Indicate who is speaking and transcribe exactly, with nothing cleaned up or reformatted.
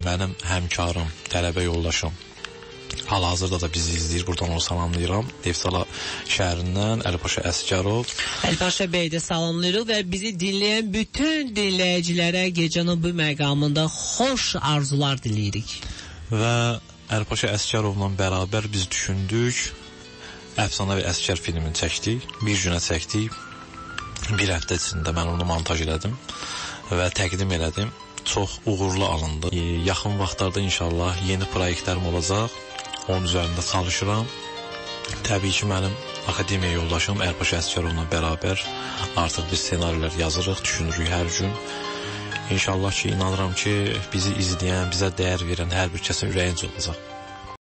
Speaker 1: Mənim həmkarım, tələbə yoldaşım hal-hazırda da bizi izləyir. Buradan onu salamlayıram. Neftçala şəhərindən Əlipaşa Əsgərov.
Speaker 2: Əlipaşa bəy də salamlayırıq və bizi dinləyən bütün dinləyicilərə gecənin bu məqamında xoş arzular diləyirik.
Speaker 1: Və Əlipaşa Əsgərovla bərabər biz düşündük, Əfsanəvi Əsgər filmini çəkdik. Bir günə çəkdik. Bir həftə içində mən onu montaj elədim və təqdim elədim. Çox uğurlu alındı. Yaxın vaxtlarda inşallah yeni proyektlərim olacaq. Onun üzərində çalışıram. Təbii ki, mənim akademiya yoldaşım Əlipaşa Əsgərovla bərabər artıq biz senarilər yazırıq, düşünürük hər gün. İnşallah ki, inanıram ki, bizi izləyən, bizə dəyər verən hər bir kəsin ürəyincə olacaq.